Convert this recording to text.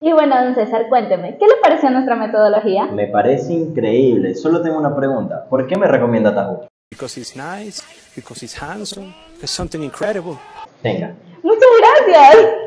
Y bueno, don César, cuénteme, ¿qué le pareció nuestra metodología? Me parece increíble. Solo tengo una pregunta. ¿Por qué me recomienda Tahoe? Because he's nice, because he's handsome, there's something incredible. Tenga. Muchas gracias.